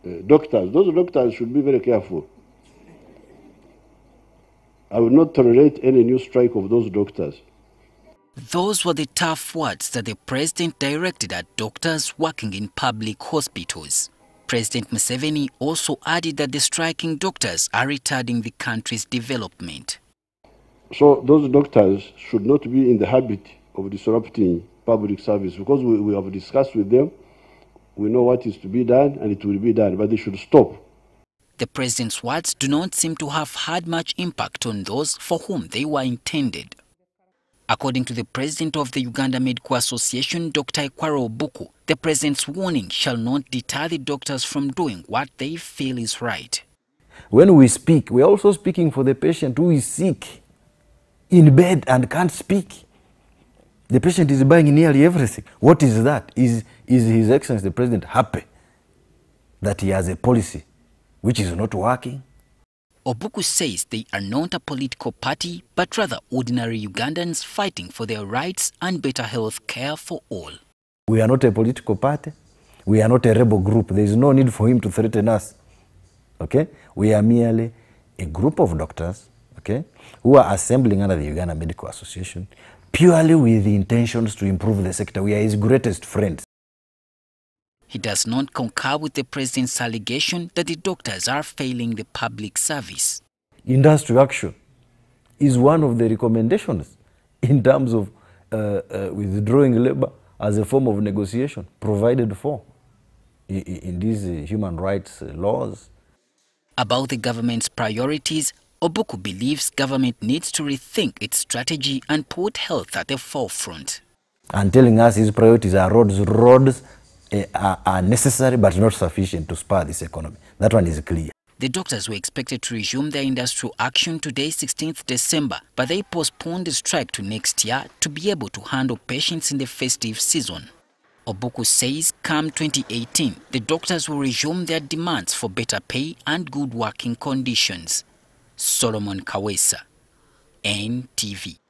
doctors. Those doctors should be very careful. I will not tolerate any new strike of those doctors. Those were the tough words that the president directed at doctors working in public hospitals. President Museveni also added that the striking doctors are retarding the country's development. So those doctors should not be in the habit of disrupting public service, because we have discussed with them. We know what is to be done and it will be done, but they should stop. The president's words do not seem to have had much impact on those for whom they were intended. According to the president of the Uganda Medical Association, Dr. Ekwaro Obuku, the president's warning shall not deter the doctors from doing what they feel is right. When we speak, we are also speaking for the patient who is sick, in bed and can't speak. The patient is buying nearly everything. What is that? Is His Excellency the President happy that he has a policy which is not working? Obuku says they are not a political party, but rather ordinary Ugandans fighting for their rights and better health care for all. We are not a political party. We are not a rebel group. There is no need for him to threaten us. Okay? We are merely a group of doctors, okay, who are assembling under the Uganda Medical Association purely with the intentions to improve the sector. We are his greatest friends. He does not concur with the president's allegation that the doctors are failing the public service. Industry action is one of the recommendations in terms of withdrawing labor as a form of negotiation provided for in these human rights laws. About the government's priorities, Obuku believes government needs to rethink its strategy and put health at the forefront. And telling us his priorities are roads. Roads are necessary but not sufficient to spur this economy. That one is clear. The doctors were expected to resume their industrial action today, 16th December, but they postponed the strike to next year to be able to handle patients in the festive season. Obuku says come 2018, the doctors will resume their demands for better pay and good working conditions. Solomon Kawesa, NTV.